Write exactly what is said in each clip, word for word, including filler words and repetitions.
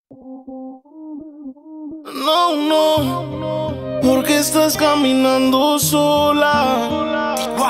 No, no, porque estás caminando sola,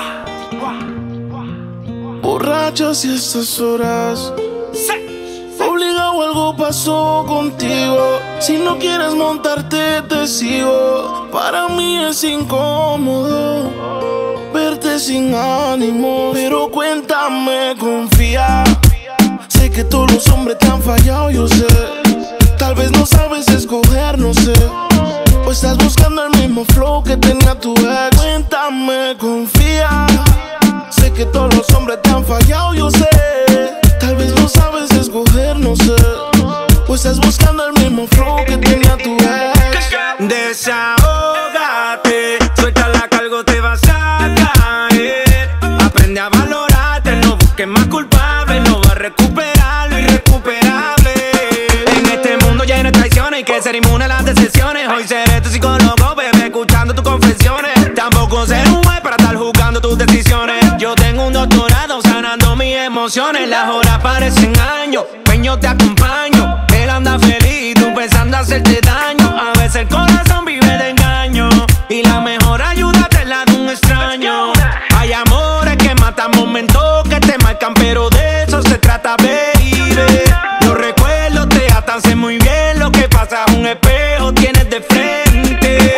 borracha si estas horas. Obligado, algo pasó contigo. Si no quieres montarte, te sigo. Para mí es incómodo verte sin ánimo, pero cuéntame, confía. Sé que todos los hombres te han fallado, yo sé. Tal vez no sabes escoger, no sé, o estás buscando el mismo flow que tenía tu ex. Cuéntame, confía. Sé que todos los hombres te han fallado, yo sé. Tal vez no sabes escoger, no sé, o estás buscando el mismo flow que tenía tu ex. Desahógate, suelta la cargo, te vas a caer. Aprende a valorarte, no busques más culpables. No vas a recuperar lo irrecuperable. En este mundo lleno de traiciones, hay que ser inmune a las decepciones. Hoy seré tu psicólogo, bebé, escuchando tus confesiones. Tampoco ser un juez para estar juzgando tus decisiones. Yo tengo un doctorado sanando mis emociones. Las horas parecen años, peño te acompaño. Él anda feliz, tú pensando hacerte daño. A veces el corazón vive de engaño y la mejor ayuda te la da un extraño. Hay amores que matan, momentos que te marcan, pero de eso se trata, baby. Los recuerdos te atan, sé muy bien lo que pasa. Un espejo tienes de frente.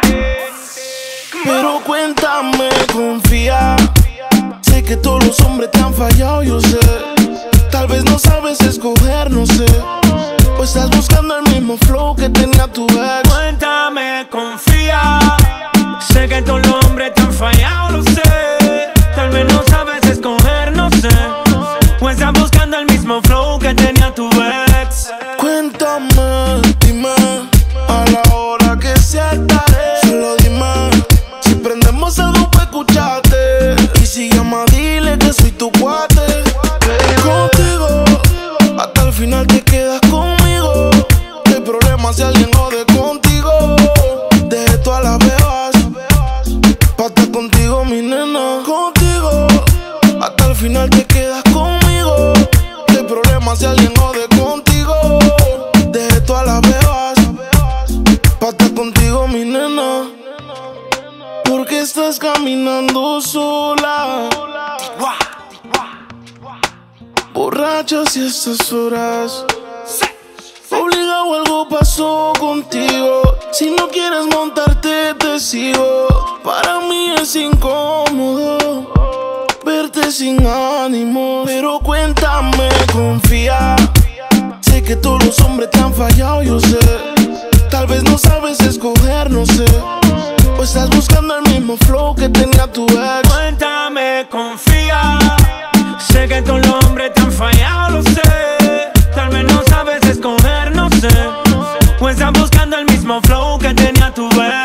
Pero cuéntame, confía. Sé que todos los hombres te han fallado, yo sé. Tal vez no sabes escoger, no sé, o estás buscando el mismo flow que tenía tu ex. Cuéntame, confía. Sé que todos los hombres te han fallado, lo sé. Tal vez no sabes escoger, no sé, o estás buscando el mismo flow que tenía tu ex. Cuéntame, dime, a la hora que sea estaré. Solo dime, si prendemos algo para escucharte. Y si llama, dile que soy tu cuate. Contigo, hasta el final te quedas conmigo. No hay problema si alguien jode contigo. Dejé todas las bebas pa' estar contigo, mi nena. Contigo, hasta el final te quedas conmigo. No hay problema si alguien jode contigo. Dejé todas las bebas pa' estar contigo, mi nena. Porque estás caminando sola, borracha si estas horas. Obligado, algo pasó contigo. Si no quieres montarte, te sigo. Para mí es incómodo verte sin ánimo, pero cuéntame, confía. Sé que todos los hombres te han fallado, yo sé. Tal vez no sabes escoger, no sé, o estás buscando el mismo flow que tenía tu ex. Cuéntame, confía. Sé que todos los hombres te han fallado, lo sé. Tal vez no sabes escoger, no sé, o estás buscando el mismo flow que tenía tu ex.